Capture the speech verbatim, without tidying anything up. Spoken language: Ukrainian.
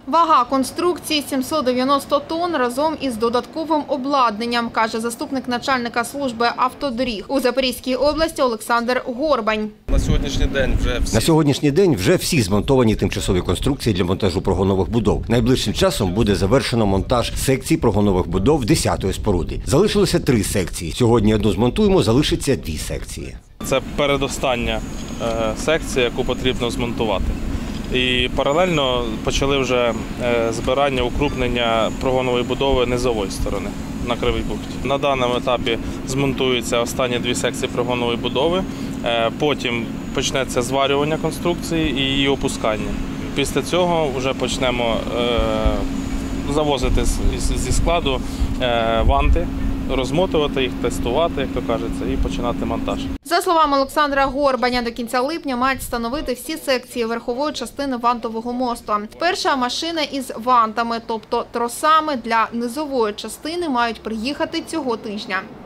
Вага конструкції – сімсот дев'яносто тонн разом із додатковим обладнанням, каже заступник начальника служби автодоріг у Запорізькій області Олександр Горбань. На сьогоднішній день вже всі... На сьогоднішній день вже всі змонтовані тимчасові конструкції для монтажу прогонових будов. Найближчим часом буде завершено монтаж секцій прогонових будов десятої споруди. Залишилося три секції. Сьогодні одну змонтуємо, залишиться дві секції. Це передостання секція, яку потрібно змонтувати. І паралельно почали вже збирання, укрупнення прогонової будови низової сторони на Кривій бухті. На даному етапі змонтуються останні дві секції прогонової будови, потім почнеться зварювання конструкції і її опускання. Після цього вже почнемо завозити зі складу ванти, розмотувати їх, тестувати, як то кажеться, і починати монтаж. За словами Олександра Горбаня, до кінця липня мають встановити всі секції верхової частини вантового мосту. Перша машина із вантами, тобто тросами для низової частини, мають приїхати цього тижня.